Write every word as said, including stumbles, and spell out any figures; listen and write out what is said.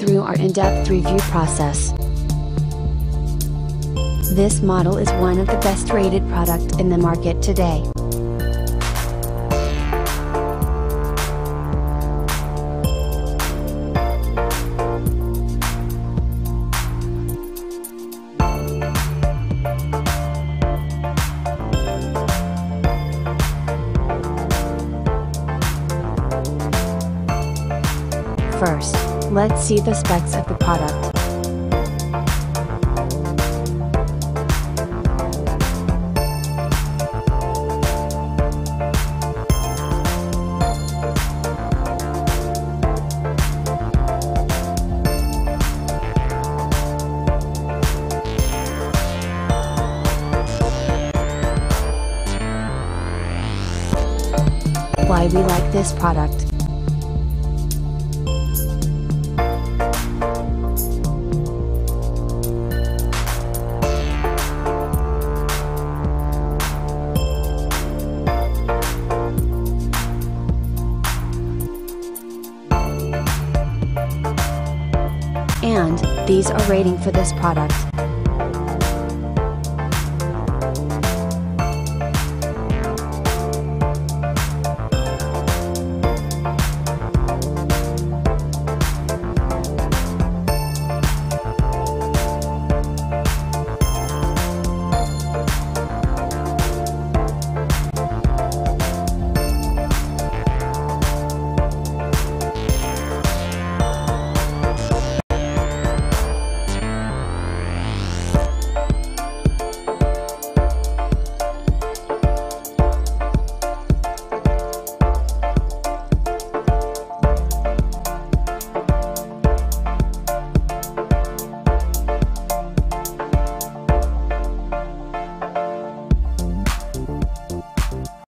through our in-depth review process. This model is one of the best rated product in the market today. First, let's see the specs of the product. Why we like this product. And, these are rating for this product.